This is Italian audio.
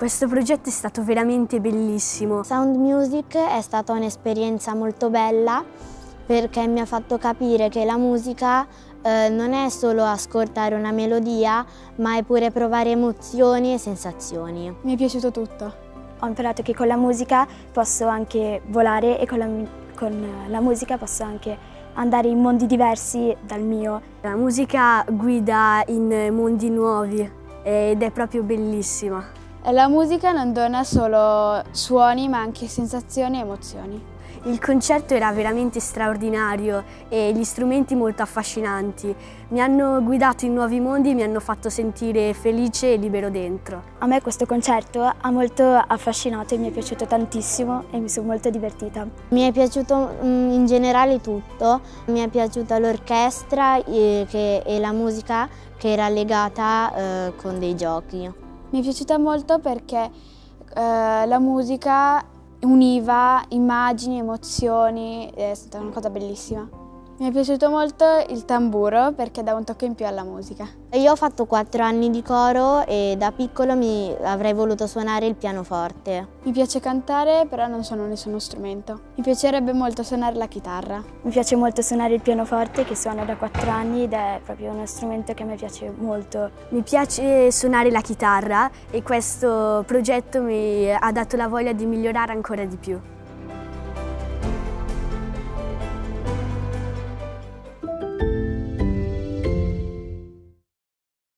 Questo progetto è stato veramente bellissimo. Sound Music è stata un'esperienza molto bella perché mi ha fatto capire che la musica non è solo ascoltare una melodia, ma è pure provare emozioni e sensazioni. Mi è piaciuto tutto. Ho imparato che con la musica posso anche volare e con la musica posso anche andare in mondi diversi dal mio. La musica guida in mondi nuovi ed è proprio bellissima. La musica non dona solo suoni, ma anche sensazioni e emozioni. Il concerto era veramente straordinario e gli strumenti molto affascinanti. Mi hanno guidato in nuovi mondi e mi hanno fatto sentire felice e libero dentro. A me questo concerto ha molto affascinato e mi è piaciuto tantissimo e mi sono molto divertita. Mi è piaciuto in generale tutto, mi è piaciuta l'orchestra e la musica che era legata con dei giochi. Mi è piaciuta molto perché la musica univa immagini, emozioni, è stata una cosa bellissima. Mi è piaciuto molto il tamburo perché dà un tocco in più alla musica. Io ho fatto 4 anni di coro e da piccolo avrei voluto suonare il pianoforte. Mi piace cantare, però non suono nessuno strumento. Mi piacerebbe molto suonare la chitarra. Mi piace molto suonare il pianoforte, che suono da 4 anni ed è proprio uno strumento che mi piace molto. Mi piace suonare la chitarra e questo progetto mi ha dato la voglia di migliorare ancora di più.